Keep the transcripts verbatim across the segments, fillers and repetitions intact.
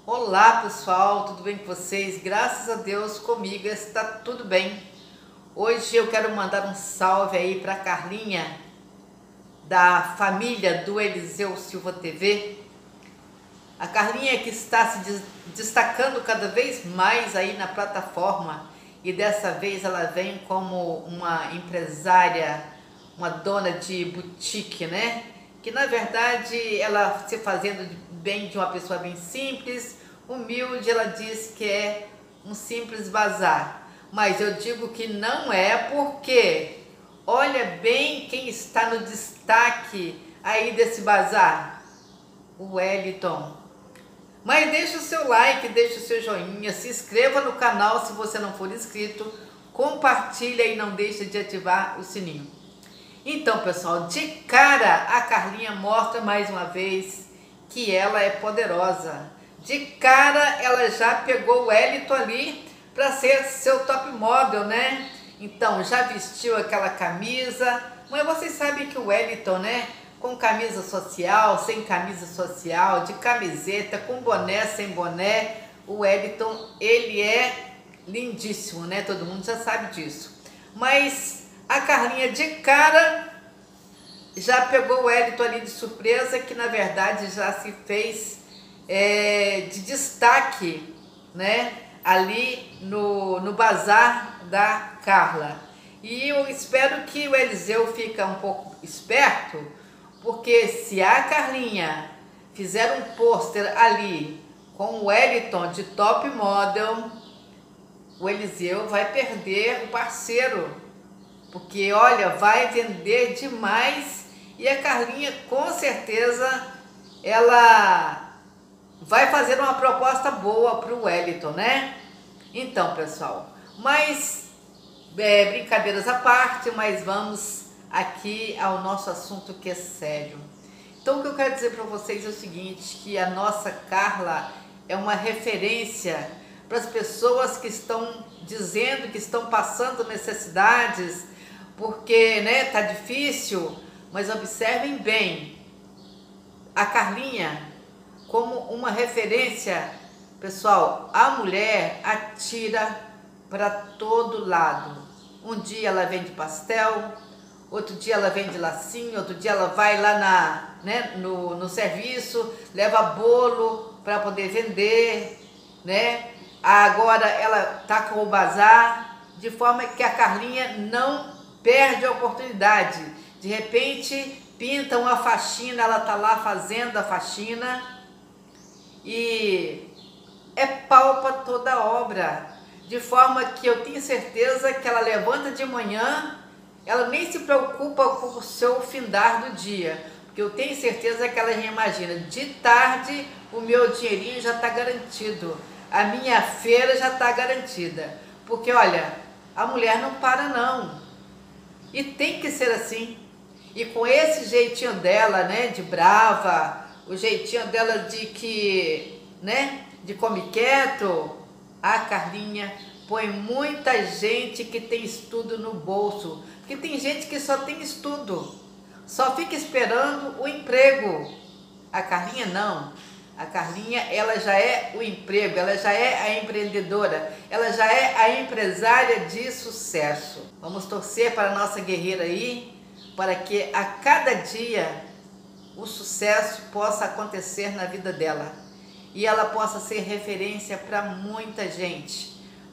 Olá pessoal, tudo bem com vocês? Graças a Deus comigo está tudo bem. Hoje eu quero mandar um salve aí para Carlinha, da família do Eliseu Silva T V. A Carlinha que está se destacando cada vez mais aí na plataforma, e dessa vez ela vem como uma empresária, uma dona de boutique, né? Que na verdade ela se fazendo bem de uma pessoa bem simples, humilde, ela diz que é um simples bazar. Mas eu digo que não é, porque olha bem quem está no destaque aí desse bazar, o Wellington. Mas deixa o seu like, deixa o seu joinha, se inscreva no canal se você não for inscrito, compartilha e não deixa de ativar o sininho. Então pessoal, de cara a Carlinha mostra mais uma vez que ela é poderosa. De cara ela já pegou o Wellington ali para ser seu top model, né? Então já vestiu aquela camisa, mas vocês sabem que o Wellington, né? Com camisa social, sem camisa social, de camiseta, com boné, sem boné, o Wellington, ele é lindíssimo, né? Todo mundo já sabe disso. Mas a Carlinha de cara já pegou o Wellington ali de surpresa, que na verdade já se fez é, de destaque, né? Ali no, no bazar da Carla. E eu espero que o Eliseu fique um pouco esperto, porque se a Carlinha fizer um pôster ali com o Wellington de top model, o Eliseu vai perder o parceiro, porque olha, vai vender demais, e a Carlinha com certeza ela vai fazer uma proposta boa para o Wellington, né? Então pessoal, mas é, brincadeiras à parte, mas vamos aqui ao nosso assunto, que é sério. Então o que eu quero dizer para vocês é o seguinte, que a nossa Carla é uma referência para as pessoas que estão dizendo que estão passando necessidades, porque né, tá difícil, mas observem bem, a Carlinha como uma referência, pessoal, a mulher atira para todo lado. Um dia ela vende pastel, outro dia ela vende lacinho, outro dia ela vai lá na, né, no, no serviço, leva bolo para poder vender, né? Agora ela tá com o bazar, de forma que a Carlinha não perde a oportunidade. De repente pinta uma faxina, ela tá lá fazendo a faxina e é pau para toda a obra, de forma que eu tenho certeza que ela levanta de manhã, ela nem se preocupa com o seu findar do dia, porque eu tenho certeza que ela já imagina, de tarde o meu dinheirinho já está garantido, a minha feira já está garantida, porque olha, a mulher não para não, e tem que ser assim, e com esse jeitinho dela, né, de brava, o jeitinho dela de que, né, de come quieto, a Carlinha põe muita gente que tem estudo no bolso, porque tem gente que só tem estudo, só fica esperando o emprego. A Carlinha não, a Carlinha ela já é o emprego, ela já é a empreendedora, ela já é a empresária de sucesso. Vamos torcer para a nossa guerreira aí, para que a cada dia o sucesso possa acontecer na vida dela e ela possa ser referência para muita gente,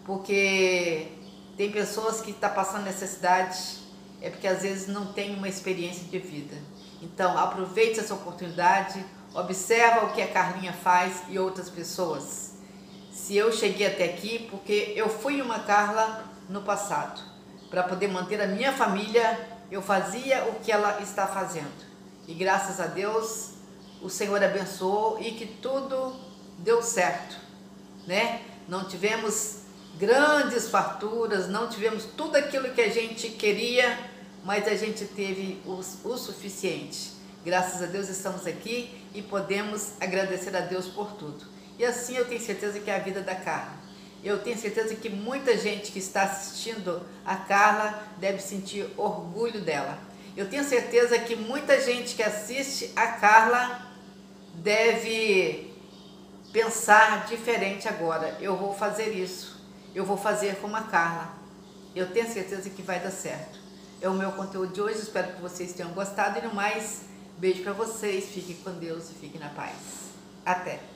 porque tem pessoas que estão passando necessidade, é porque às vezes não tem uma experiência de vida. Então aproveite essa oportunidade, observa o que a Carlinha faz e outras pessoas. Se eu cheguei até aqui, porque eu fui uma Carla no passado, para poder manter a minha família, eu fazia o que ela está fazendo. E graças a Deus, o Senhor abençoou e que tudo deu certo, né? Não tivemos grandes farturas, não tivemos tudo aquilo que a gente queria, mas a gente teve o, o suficiente. Graças a Deus estamos aqui e podemos agradecer a Deus por tudo. E assim eu tenho certeza que é a vida da Carla. Eu tenho certeza que muita gente que está assistindo a Carla deve sentir orgulho dela. Eu tenho certeza que muita gente que assiste a Carla deve pensar diferente agora. Eu vou fazer isso. Eu vou fazer como a Carla. Eu tenho certeza que vai dar certo. É o meu conteúdo de hoje. Espero que vocês tenham gostado. E no mais, beijo para vocês. Fiquem com Deus e fiquem na paz. Até!